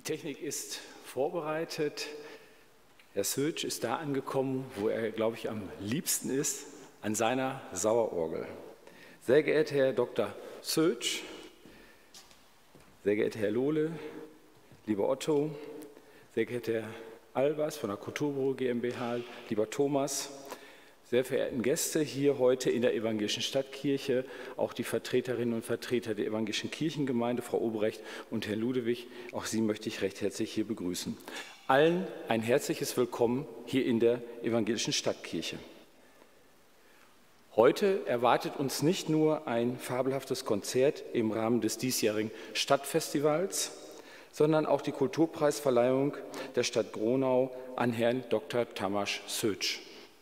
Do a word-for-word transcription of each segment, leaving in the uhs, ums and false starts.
Technik ist vorbereitet. Herr Sötsch ist da angekommen, wo er, glaube ich, am liebsten ist, an seiner Sauerorgel. Sehr geehrter Herr Doktor Sötsch, sehr geehrter Herr Lohle, lieber Otto, sehr geehrter Herr Albers von der Kulturbüro GmbH, lieber Thomas, sehr verehrten Gäste hier heute in der Evangelischen Stadtkirche, auch die Vertreterinnen und Vertreter der Evangelischen Kirchengemeinde, Frau Obrecht und Herr Ludewig, auch Sie möchte ich recht herzlich hier begrüßen. Allen ein herzliches Willkommen hier in der Evangelischen Stadtkirche. Heute erwartet uns nicht nur ein fabelhaftes Konzert im Rahmen des diesjährigen Stadtfestivals, sondern auch die Kulturpreisverleihung der Stadt Gronau an Herrn Doktor Tamas Sötsch.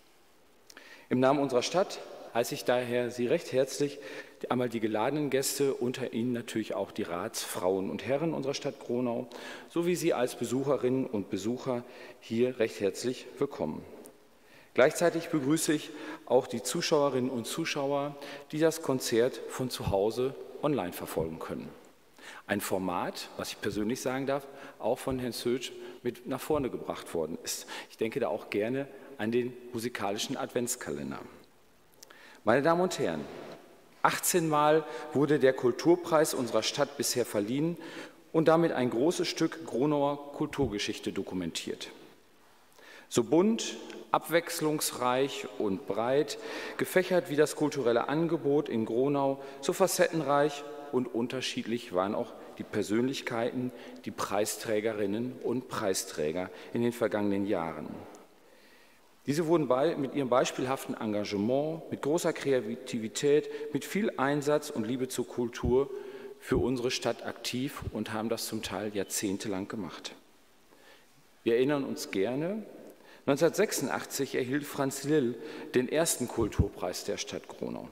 Im Namen unserer Stadt heiße ich daher Sie recht herzlich, einmal die geladenen Gäste, unter Ihnen natürlich auch die Ratsfrauen und Herren unserer Stadt Gronau, sowie Sie als Besucherinnen und Besucher hier recht herzlich willkommen. Gleichzeitig begrüße ich auch die Zuschauerinnen und Zuschauer, die das Konzert von zu Hause online verfolgen können. Ein Format, was ich persönlich sagen darf, auch von Herrn Sötsch mit nach vorne gebracht worden ist. Ich denke da auch gerne an den musikalischen Adventskalender. Meine Damen und Herren, achtzehn Mal wurde der Kulturpreis unserer Stadt bisher verliehen und damit ein großes Stück Gronauer Kulturgeschichte dokumentiert. So bunt, abwechslungsreich und breit gefächert wie das kulturelle Angebot in Gronau, so facettenreich und unterschiedlich waren auch die Persönlichkeiten, die Preisträgerinnen und Preisträger in den vergangenen Jahren. Diese wurden bei, mit ihrem beispielhaften Engagement, mit großer Kreativität, mit viel Einsatz und Liebe zur Kultur für unsere Stadt aktiv und haben das zum Teil jahrzehntelang gemacht. Wir erinnern uns gerne, neunzehnhundertsechsundachtzig erhielt Franz Lill den ersten Kulturpreis der Stadt Gronau.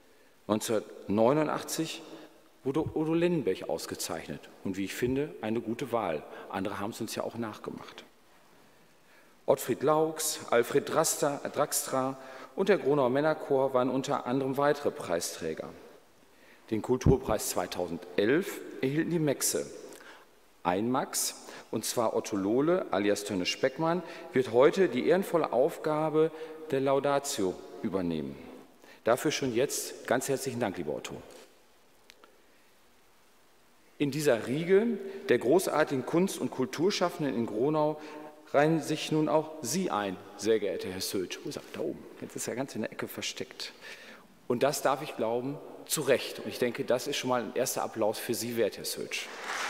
neunzehnhundertneunundachtzig wurde Udo Lindenberg ausgezeichnet und wie ich finde, eine gute Wahl. Andere haben es uns ja auch nachgemacht. Ottfried Laux, Alfred Draxtra und der Gronauer Männerchor waren unter anderem weitere Preisträger. Den Kulturpreis zweitausendelf erhielten die Mexe. Ein Max, und zwar Otto Lohle alias Tönne Speckmann, wird heute die ehrenvolle Aufgabe der Laudatio übernehmen. Dafür schon jetzt ganz herzlichen Dank, lieber Otto. In dieser Riege der großartigen Kunst- und Kulturschaffenden in Gronau reihen sich nun auch Sie ein, sehr geehrter Herr Sötsch. Wo ist er? Da oben. Jetzt ist er ganz in der Ecke versteckt. Und das darf ich glauben, zu Recht. Und ich denke, das ist schon mal ein erster Applaus für Sie wert, Herr Sötsch.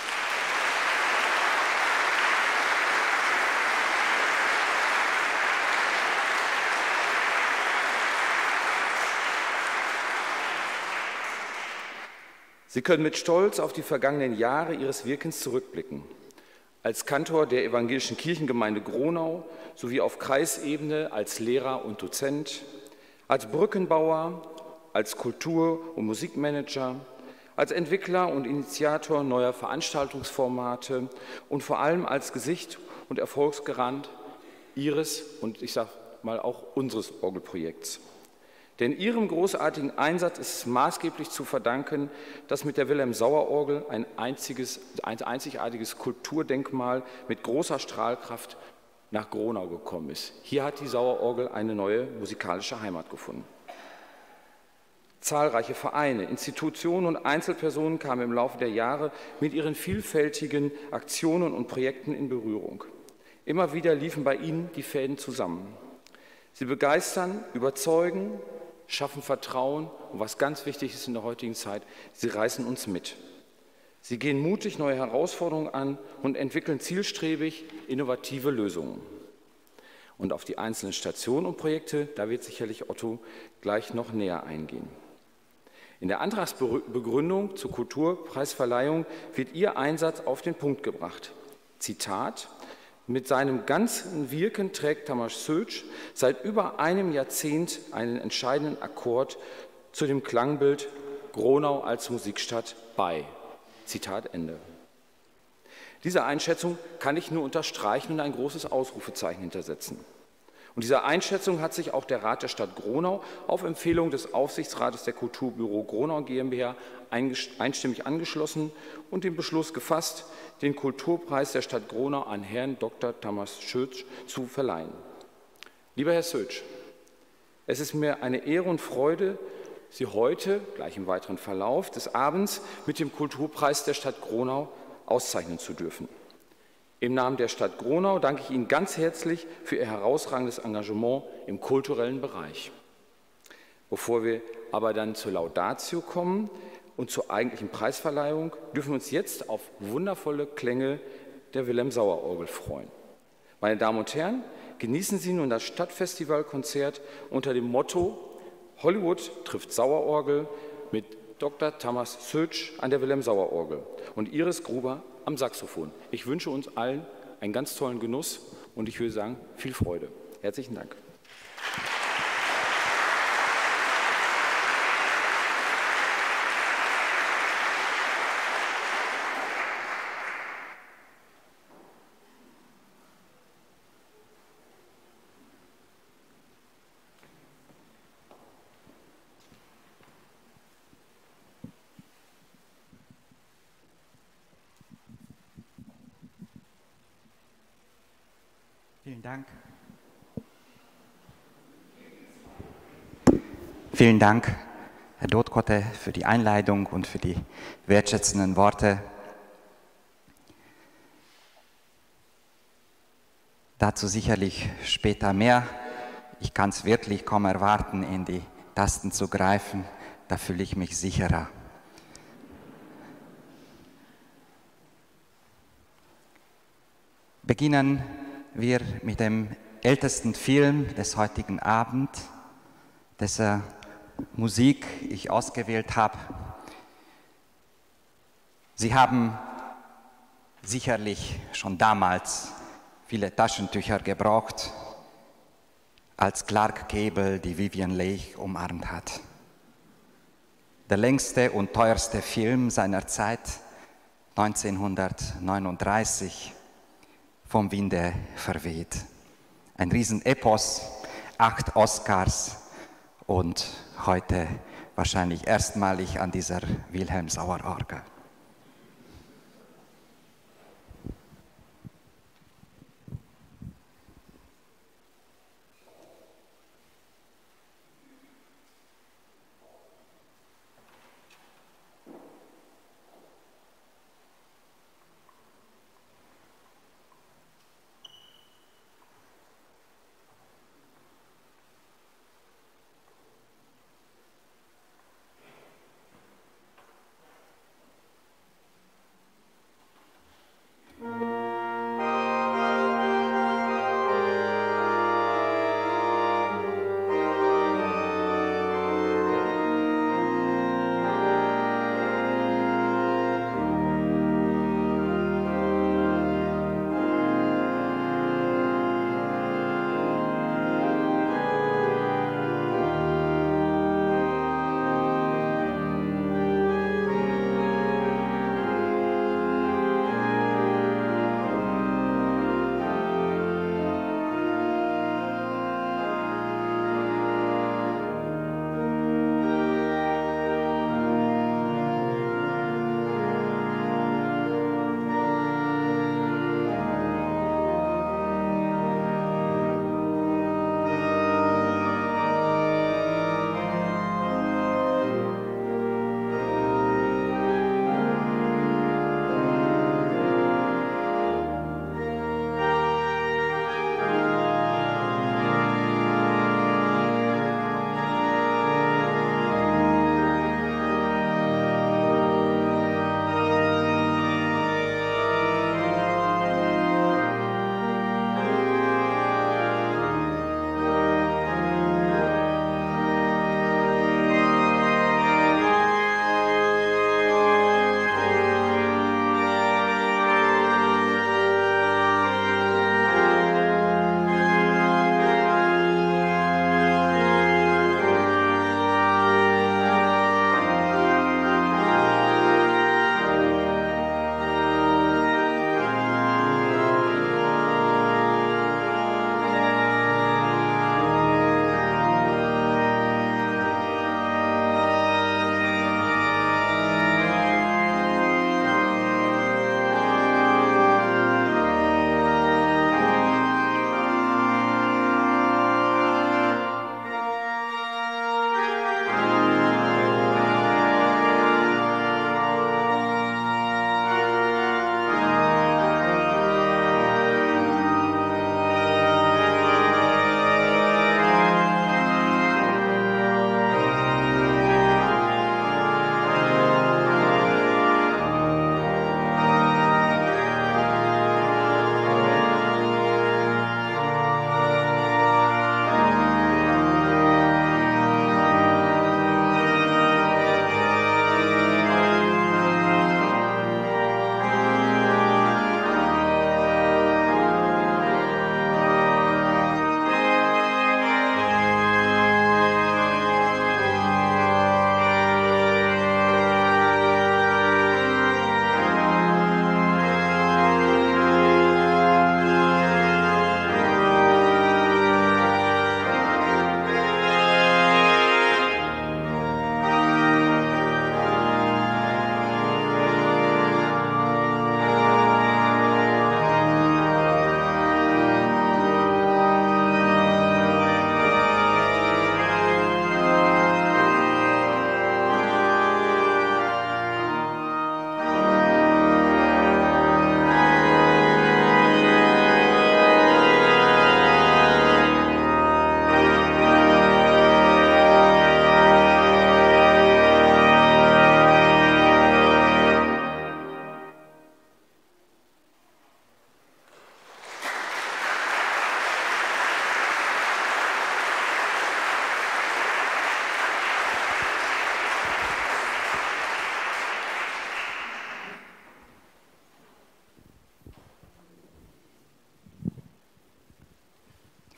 Sie können mit Stolz auf die vergangenen Jahre Ihres Wirkens zurückblicken. Als Kantor der Evangelischen Kirchengemeinde Gronau sowie auf Kreisebene als Lehrer und Dozent, als Brückenbauer, als Kultur- und Musikmanager, als Entwickler und Initiator neuer Veranstaltungsformate und vor allem als Gesicht und Erfolgsgarant Ihres und ich sage mal auch unseres Orgelprojekts. Denn Ihrem großartigen Einsatz ist es maßgeblich zu verdanken, dass mit der Wilhelm-Sauer-Orgel ein, einziges, ein einzigartiges Kulturdenkmal mit großer Strahlkraft nach Gronau gekommen ist. Hier hat die Sauer-Orgel eine neue musikalische Heimat gefunden. Zahlreiche Vereine, Institutionen und Einzelpersonen kamen im Laufe der Jahre mit ihren vielfältigen Aktionen und Projekten in Berührung. Immer wieder liefen bei Ihnen die Fäden zusammen. Sie begeistern, überzeugen, schaffen Vertrauen und was ganz wichtig ist in der heutigen Zeit, sie reißen uns mit. Sie gehen mutig neue Herausforderungen an und entwickeln zielstrebig innovative Lösungen. Und auf die einzelnen Stationen und Projekte, da wird sicherlich Otto gleich noch näher eingehen. In der Antragsbegründung zur Kulturpreisverleihung wird Ihr Einsatz auf den Punkt gebracht. Zitat: Mit seinem ganzen Wirken trägt Tamas Sötsch seit über einem Jahrzehnt einen entscheidenden Akkord zu dem Klangbild Gronau als Musikstadt bei. Zitat Ende. Diese Einschätzung kann ich nur unterstreichen und ein großes Ausrufezeichen hintersetzen. Und dieser Einschätzung hat sich auch der Rat der Stadt Gronau auf Empfehlung des Aufsichtsrates der Kulturbüro Gronau GmbH einstimmig angeschlossen und den Beschluss gefasst, den Kulturpreis der Stadt Gronau an Herrn Doktor Tamas Sötsch zu verleihen. Lieber Herr Sötsch, es ist mir eine Ehre und Freude, Sie heute, gleich im weiteren Verlauf des Abends, mit dem Kulturpreis der Stadt Gronau auszeichnen zu dürfen. Im Namen der Stadt Gronau danke ich Ihnen ganz herzlich für Ihr herausragendes Engagement im kulturellen Bereich. Bevor wir aber dann zur Laudatio kommen und zur eigentlichen Preisverleihung, dürfen wir uns jetzt auf wundervolle Klänge der Wilhelm-Sauer-Orgel freuen. Meine Damen und Herren, genießen Sie nun das Stadtfestivalkonzert unter dem Motto Hollywood trifft Sauerorgel mit Doktor Tamas Sötsch an der Wilhelm-Sauer-Orgel und Iris Gruber am Saxophon. Ich wünsche uns allen einen ganz tollen Genuss und ich würde sagen, viel Freude. Herzlichen Dank. Vielen Dank. Vielen Dank, Herr Dotkotte, für die Einleitung und für die wertschätzenden Worte. Dazu sicherlich später mehr. Ich kann es wirklich kaum erwarten, in die Tasten zu greifen. Da fühle ich mich sicherer. Beginnen wir mit dem ältesten Film des heutigen Abends, dessen Musik ich ausgewählt habe. Sie haben sicherlich schon damals viele Taschentücher gebraucht, als Clark Gable die Vivien Leigh umarmt hat. Der längste und teuerste Film seiner Zeit, neunzehnhundertneununddreißig, vom Winde verweht. Ein Riesenepos, acht Oscars und heute wahrscheinlich erstmalig an dieser Wilhelm-Sauer-Orgel.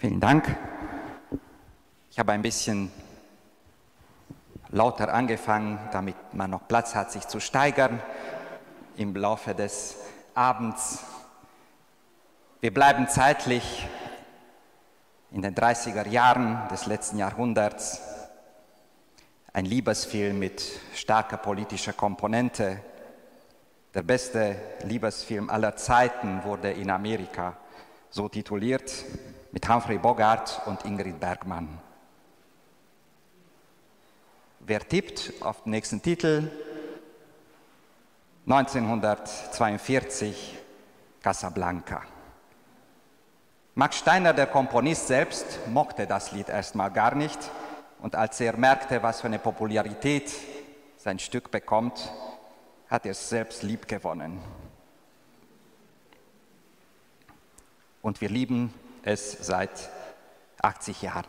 Vielen Dank. Ich habe ein bisschen lauter angefangen, damit man noch Platz hat, sich zu steigern im Laufe des Abends. Wir bleiben zeitlich in den dreißiger Jahren des letzten Jahrhunderts. Ein Liebesfilm mit starker politischer Komponente. Der beste Liebesfilm aller Zeiten wurde in Amerika so tituliert, mit Humphrey Bogart und Ingrid Bergman. Wer tippt auf den nächsten Titel? neunzehnhundertzweiundvierzig, Casablanca. Max Steiner, der Komponist selbst, mochte das Lied erstmal gar nicht. Und als er merkte, was für eine Popularität sein Stück bekommt, hat er es selbst liebgewonnen. Und wir lieben es seit achtzig Jahren.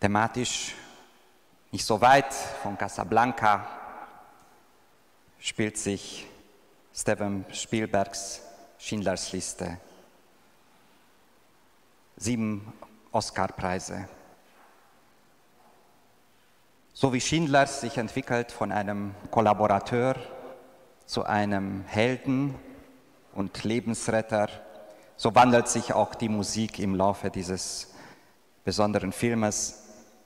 Thematisch nicht so weit von Casablanca spielt sich Steven Spielbergs Schindlers Liste. Sieben Oscarpreise. So wie Schindler sich entwickelt von einem Kollaborateur zu einem Helden und Lebensretter, so wandelt sich auch die Musik im Laufe dieses besonderen Filmes.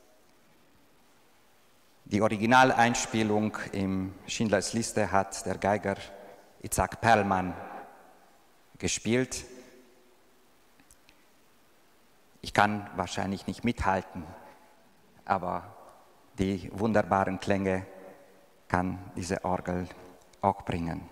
Die Originaleinspielung im Schindlers Liste hat der Geiger Itzhak Perlman gespielt. Ich kann wahrscheinlich nicht mithalten, aber die wunderbaren Klänge kann diese Orgel auch bringen.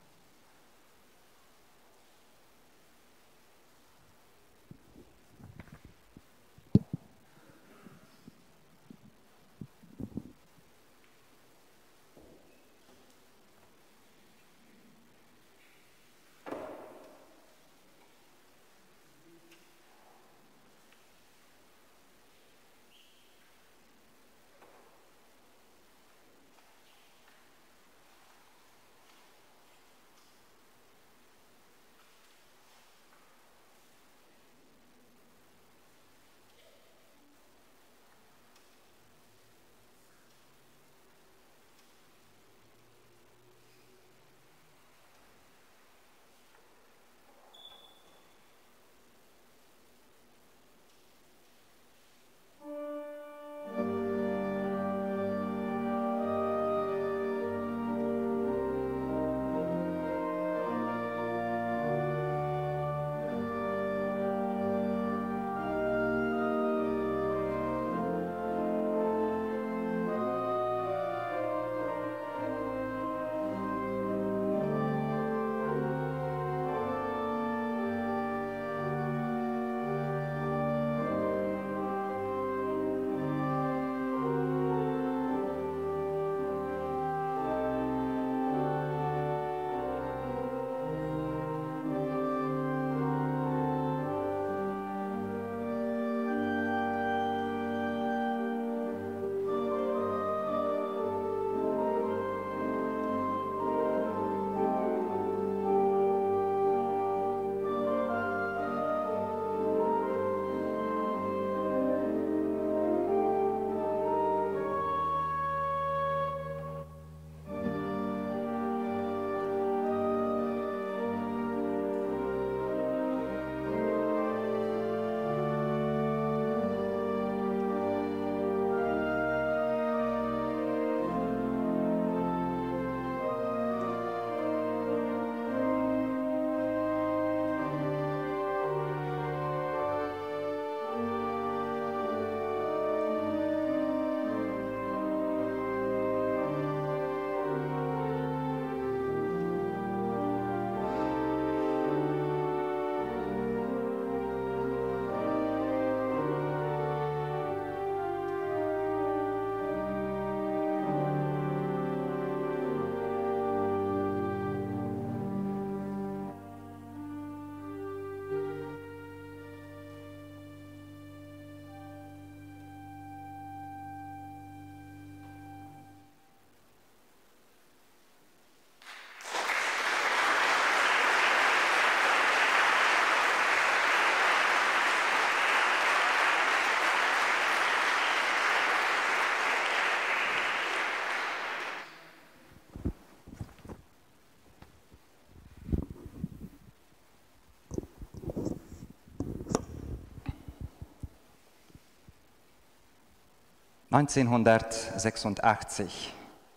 neunzehnhundertsechsundachtzig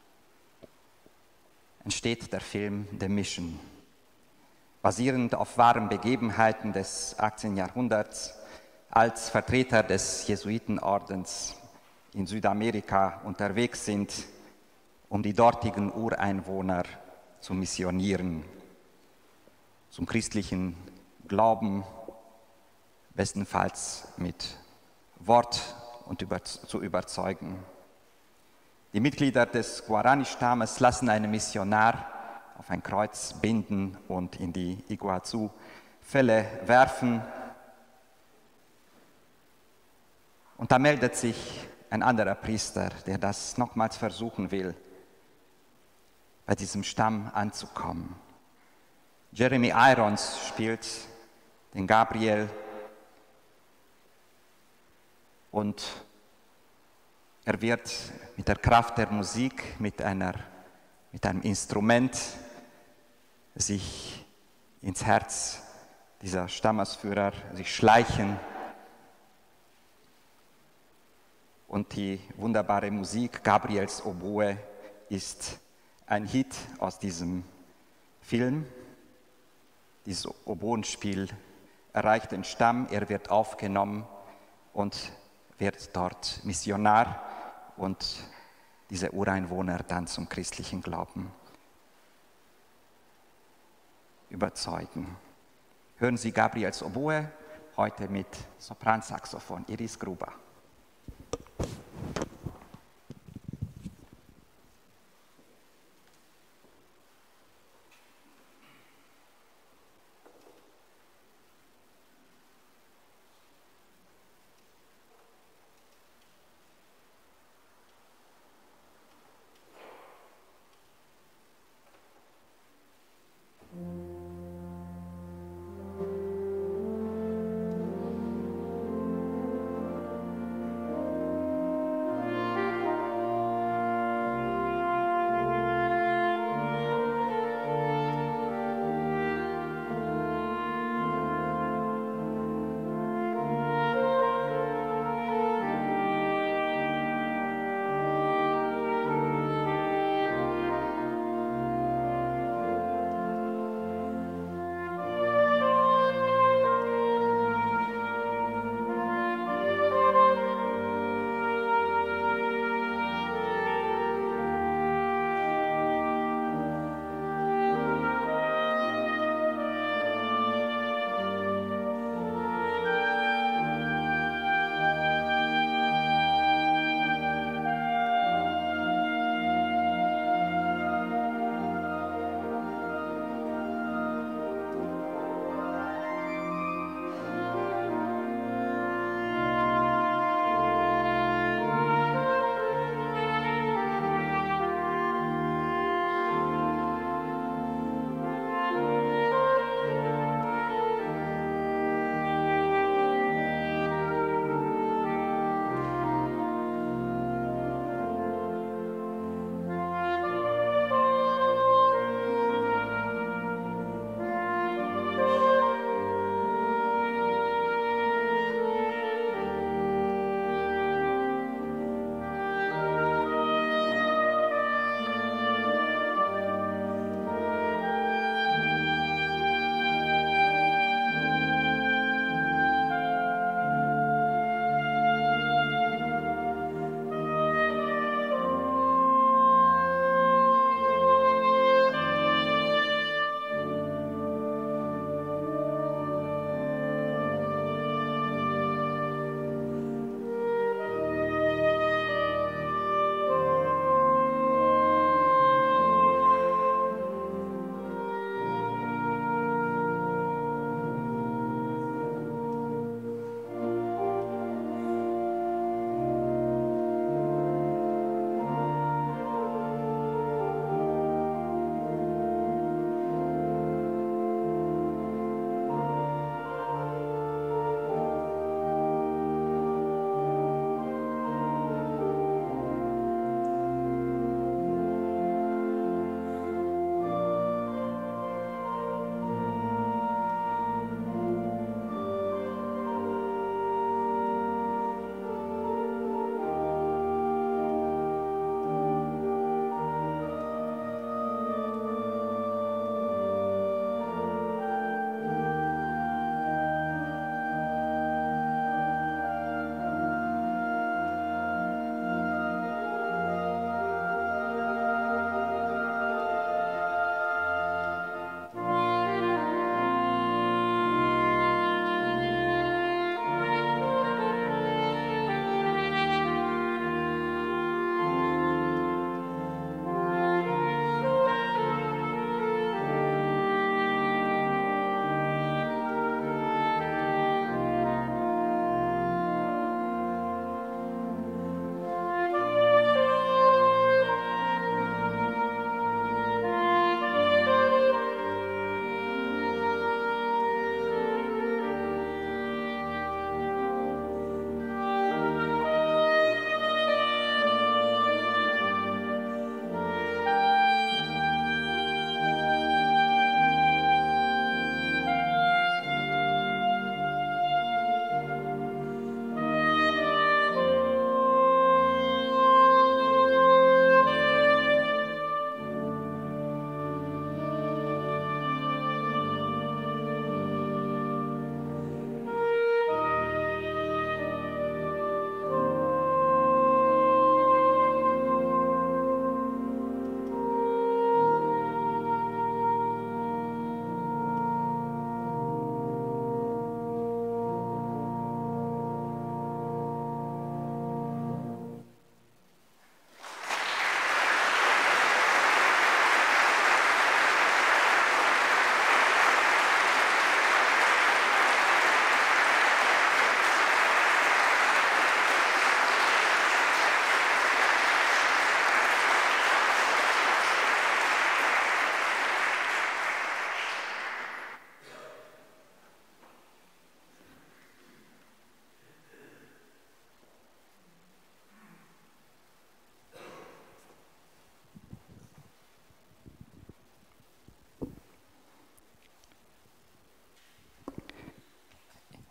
entsteht der Film The Mission, basierend auf wahren Begebenheiten des achtzehnten Jahrhunderts, als Vertreter des Jesuitenordens in Südamerika unterwegs sind, um die dortigen Ureinwohner zu missionieren, zum christlichen Glauben, bestenfalls mit Wort und über, zu überzeugen. Die Mitglieder des Guarani-Stammes lassen einen Missionar auf ein Kreuz binden und in die Iguazu-Fälle werfen. Und da meldet sich ein anderer Priester, der das nochmals versuchen will, bei diesem Stamm anzukommen. Jeremy Irons spielt den Gabriel und er wird mit der Kraft der Musik, mit, einer, mit einem Instrument sich ins Herz dieser Stammesführer, sich schleichen. Und die wunderbare Musik Gabriels Oboe ist ein Hit aus diesem Film. Dieses Oboenspiel erreicht den Stamm, er wird aufgenommen und wird dort Missionar und diese Ureinwohner dann zum christlichen Glauben überzeugen. Hören Sie Gabriels Oboe, heute mit Sopransaxophon Iris Gruber.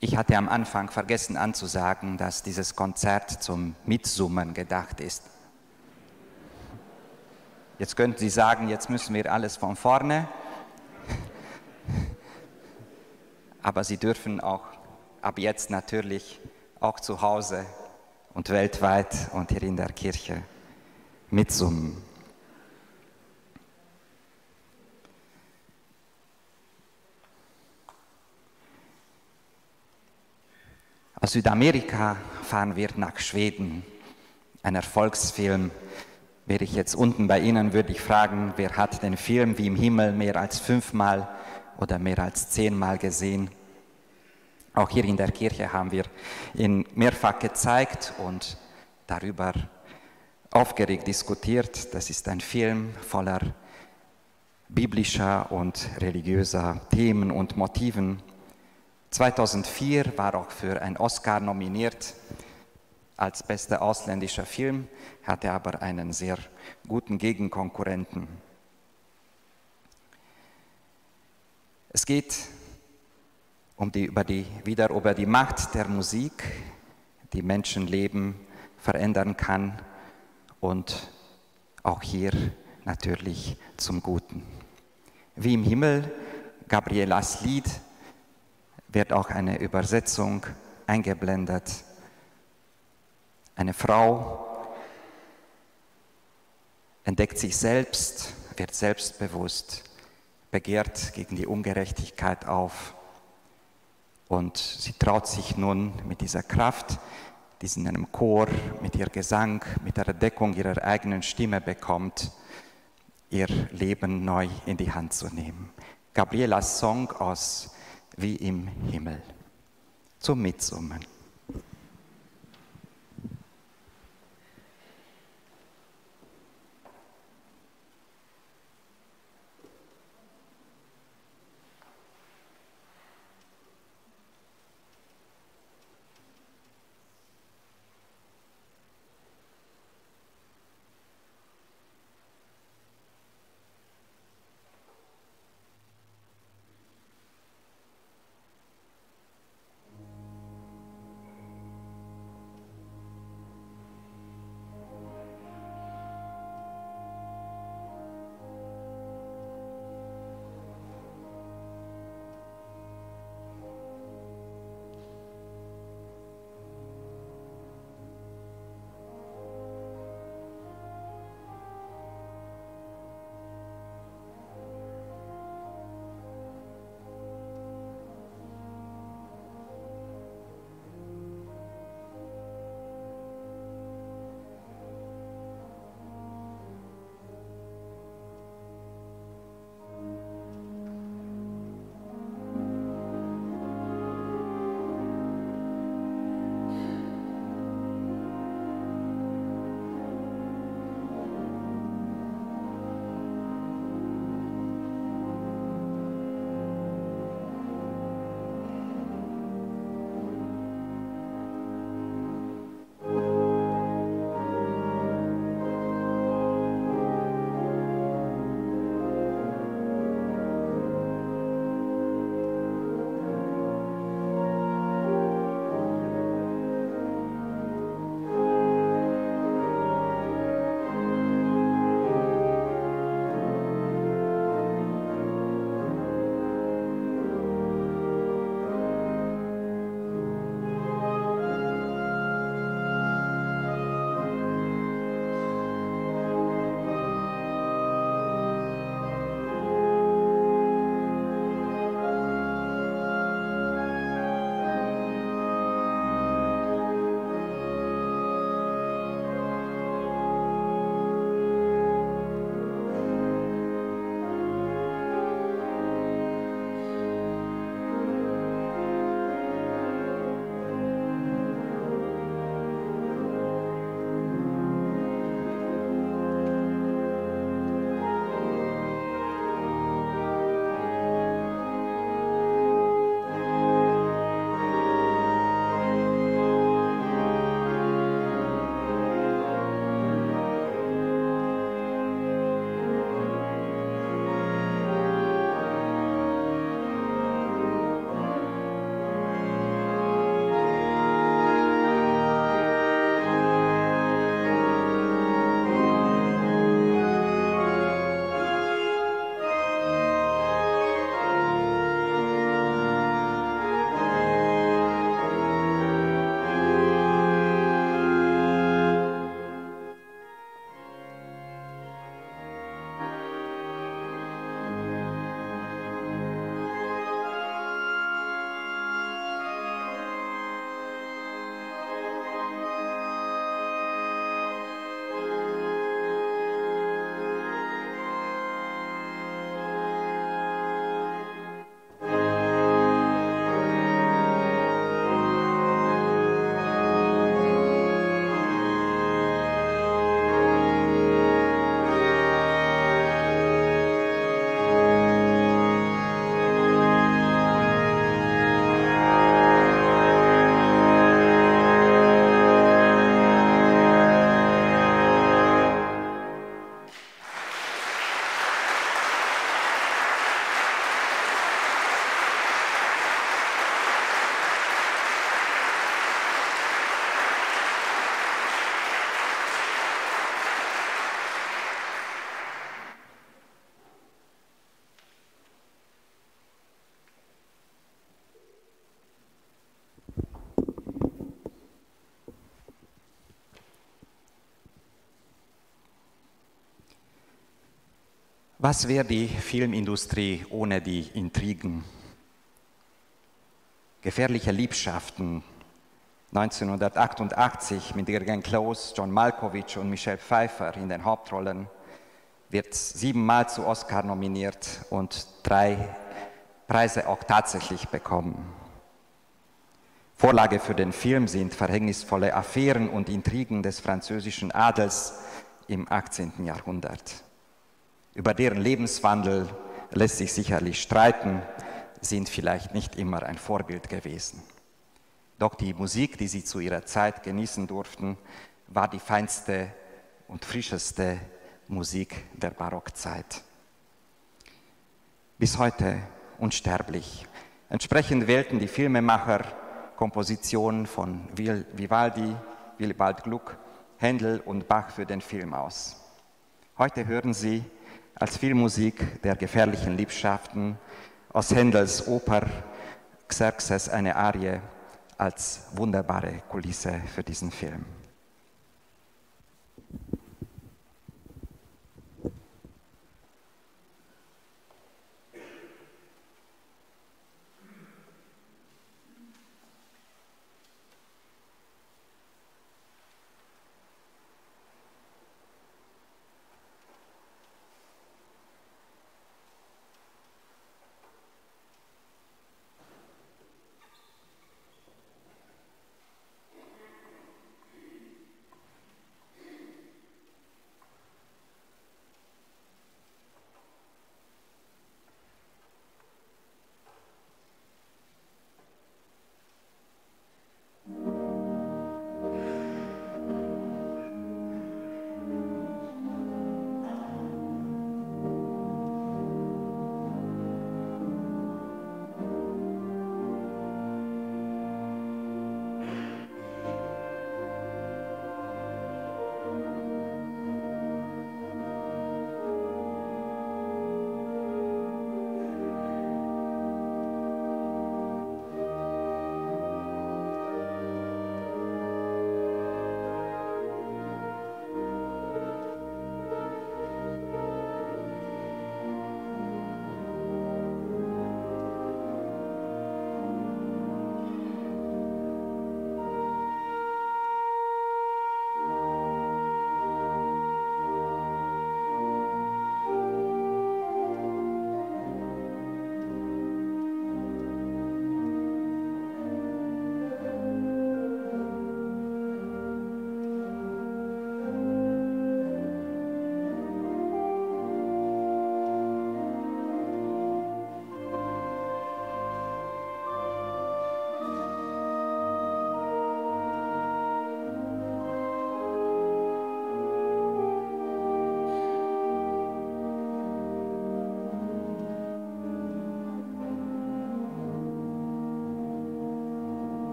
Ich hatte am Anfang vergessen anzusagen, dass dieses Konzert zum Mitsummen gedacht ist. Jetzt könnten Sie sagen, jetzt müssen wir alles von vorne. Aber Sie dürfen auch ab jetzt natürlich auch zu Hause und weltweit und hier in der Kirche mitsummen. Aus Südamerika fahren wir nach Schweden, ein Erfolgsfilm. Wäre ich jetzt unten bei Ihnen, würde ich fragen, wer hat den Film Wie im Himmel mehr als fünfmal oder mehr als zehnmal gesehen? Auch hier in der Kirche haben wir ihn mehrfach gezeigt und darüber aufgeregt diskutiert. Das ist ein Film voller biblischer und religiöser Themen und Motiven. zweitausendvier war auch für einen Oscar nominiert als bester ausländischer Film, hatte aber einen sehr guten Gegenkonkurrenten. Es geht um die, über die, wieder über die Macht der Musik, die Menschenleben verändern kann und auch hier natürlich zum Guten. Wie im Himmel, Gabrielas Lied, wird auch eine Übersetzung eingeblendet. Eine Frau entdeckt sich selbst, wird selbstbewusst, begehrt gegen die Ungerechtigkeit auf und sie traut sich nun mit dieser Kraft, die sie in einem Chor mit ihrem Gesang, mit der Deckung ihrer eigenen Stimme bekommt, ihr Leben neu in die Hand zu nehmen. Gabrielas Song aus Wie im Himmel. Zum Mitsummen. Was wäre die Filmindustrie ohne die Intrigen? Gefährliche Liebschaften neunzehnhundertachtundachtzig mit Jürgen Kloß, John Malkovich und Michelle Pfeiffer in den Hauptrollen, wird siebenmal zu Oscar nominiert und drei Preise auch tatsächlich bekommen. Vorlage für den Film sind verhängnisvolle Affären und Intrigen des französischen Adels im achtzehnten Jahrhundert. Über deren Lebenswandel lässt sich sicherlich streiten, sind vielleicht nicht immer ein Vorbild gewesen. Doch die Musik, die sie zu ihrer Zeit genießen durften, war die feinste und frischeste Musik der Barockzeit. Bis heute unsterblich. Entsprechend wählten die Filmemacher Kompositionen von Vivaldi, Willibald Gluck, Händel und Bach für den Film aus. Heute hören Sie als Filmmusik der gefährlichen Liebschaften aus Händels Oper Xerxes eine Arie als wunderbare Kulisse für diesen Film.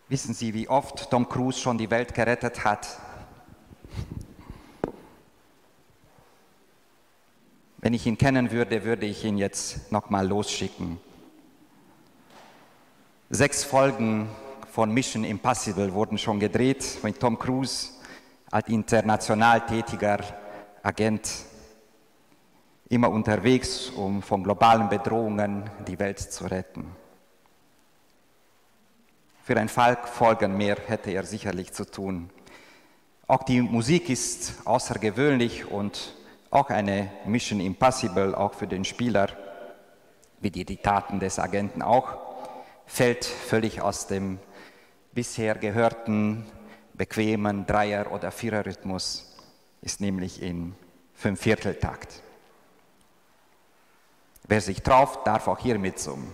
Wissen Sie, wie oft Tom Cruise schon die Welt gerettet hat? Wenn ich ihn kennen würde, würde ich ihn jetzt nochmal losschicken. Sechs Folgen von Mission Impossible wurden schon gedreht mit Tom Cruise als international tätiger Agent, immer unterwegs, um von globalen Bedrohungen die Welt zu retten. Für ein Fall Folgen mehr hätte er sicherlich zu tun. Auch die Musik ist außergewöhnlich und auch eine Mission Impossible, auch für den Spieler, wie die Taten des Agenten auch, fällt völlig aus dem bisher gehörten, bequemen Dreier- oder Viererrhythmus, ist nämlich in Fünfvierteltakt. Wer sich traut, darf auch hier mitsummen.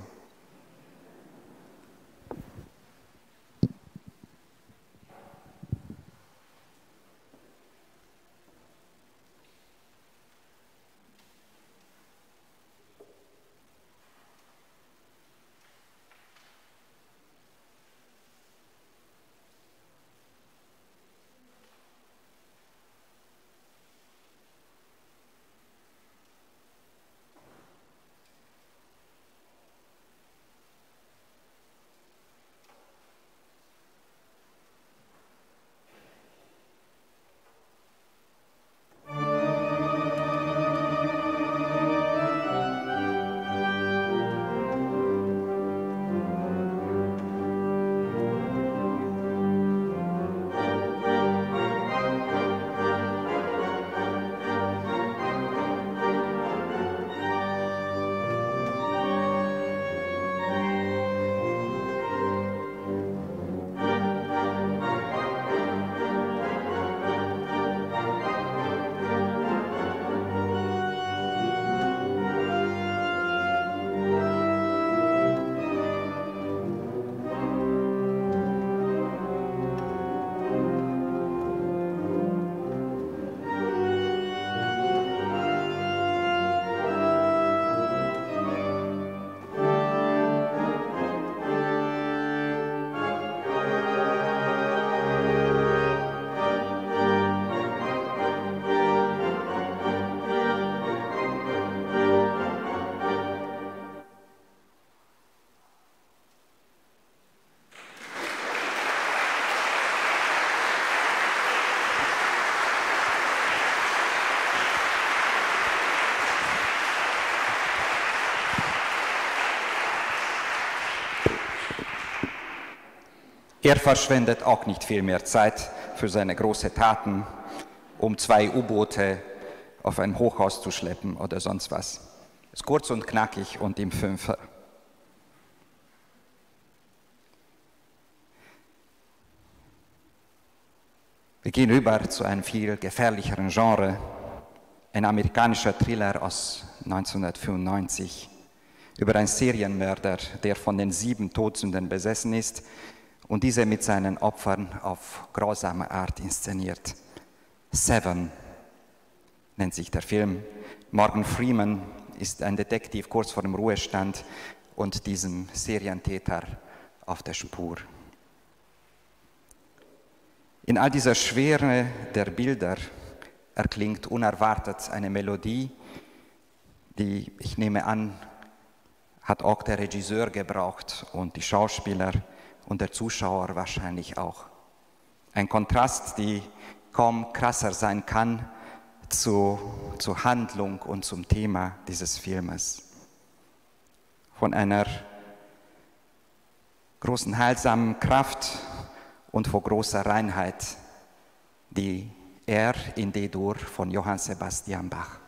Er verschwendet auch nicht viel mehr Zeit für seine großen Taten, um zwei U-Boote auf ein Hochhaus zu schleppen oder sonst was. Ist kurz und knackig und im Fünfer. Wir gehen rüber zu einem viel gefährlicheren Genre, ein amerikanischer Thriller aus neunzehnhundertfünfundneunzig über einen Serienmörder, der von den sieben Todsünden besessen ist und diese mit seinen Opfern auf grausame Art inszeniert. Seven nennt sich der Film. Morgan Freeman ist ein Detektiv kurz vor dem Ruhestand und diesem Serientäter auf der Spur. In all dieser Schwere der Bilder erklingt unerwartet eine Melodie, die, ich nehme an, hat auch der Regisseur gebraucht und die Schauspieler und der Zuschauer wahrscheinlich auch. Ein Kontrast, die kaum krasser sein kann zu, zur Handlung und zum Thema dieses Filmes. Von einer großen heilsamen Kraft und vor großer Reinheit, die er in D-Dur von Johann Sebastian Bach.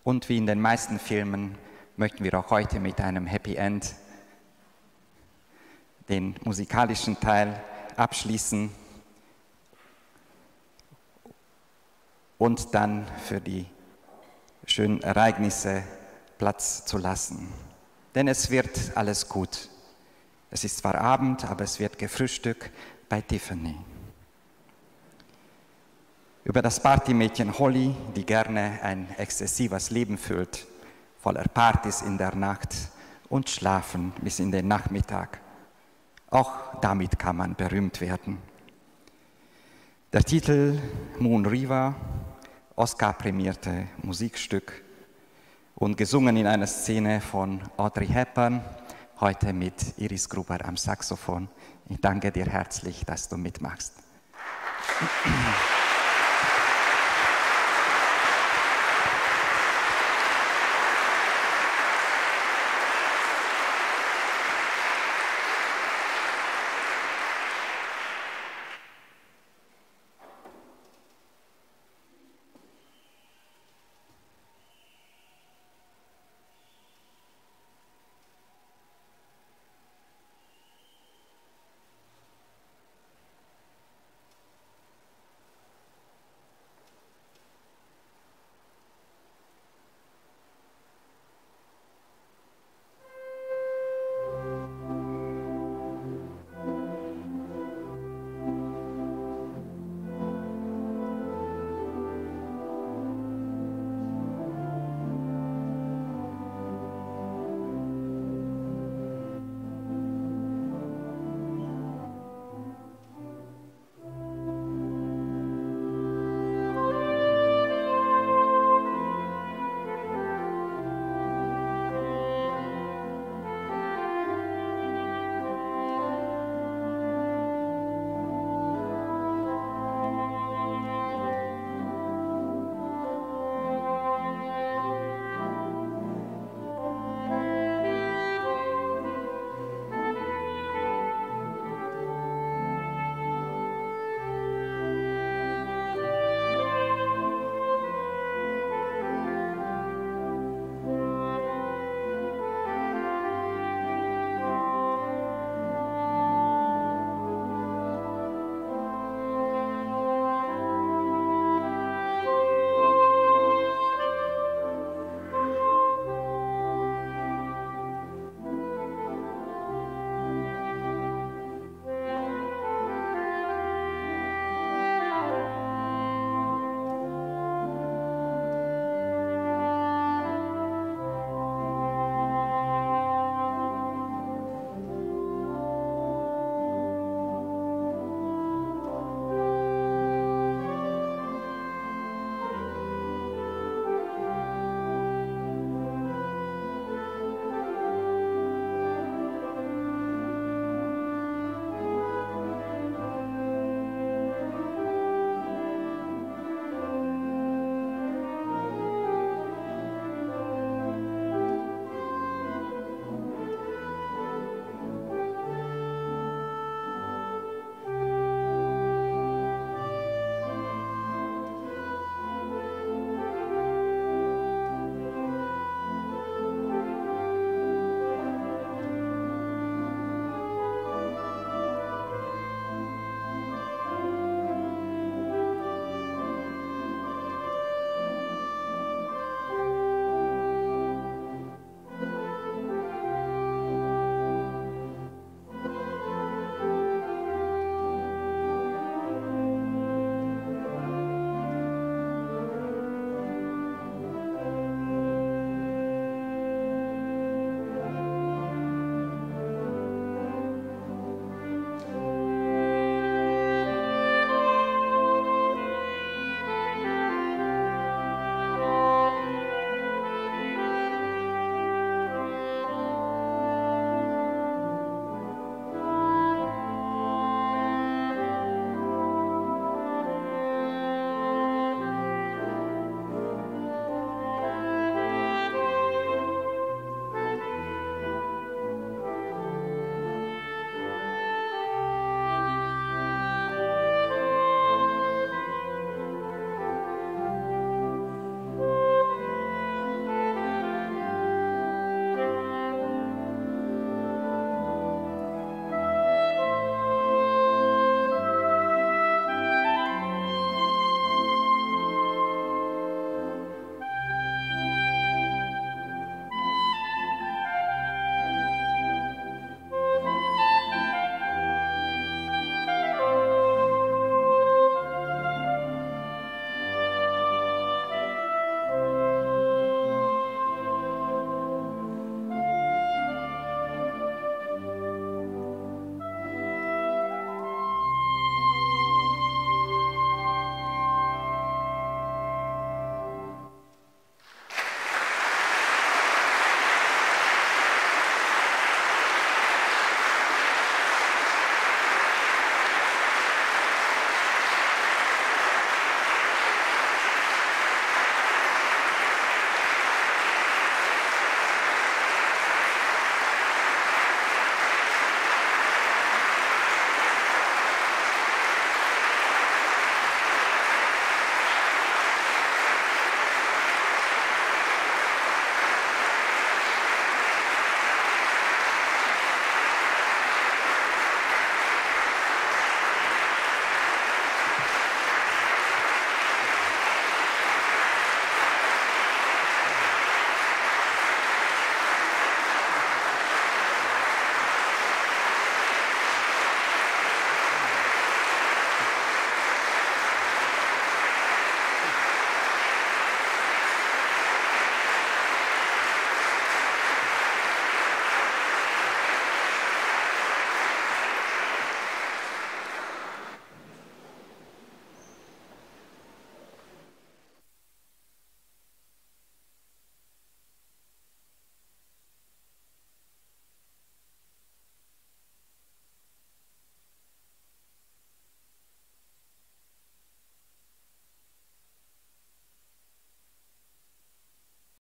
Und wie in den meisten Filmen möchten wir auch heute mit einem Happy End den musikalischen Teil abschließen und dann für die schönen Ereignisse Platz zu lassen. Denn es wird alles gut. Es ist zwar Abend, aber es wird gefrühstückt bei Tiffany. Über das Partymädchen Holly, die gerne ein exzessives Leben führt, voller Partys in der Nacht und Schlafen bis in den Nachmittag. Auch damit kann man berühmt werden. Der Titel Moon River, Oscar-prämierte Musikstück und gesungen in einer Szene von Audrey Hepburn, heute mit Iris Gruber am Saxophon. Ich danke dir herzlich, dass du mitmachst. Applaus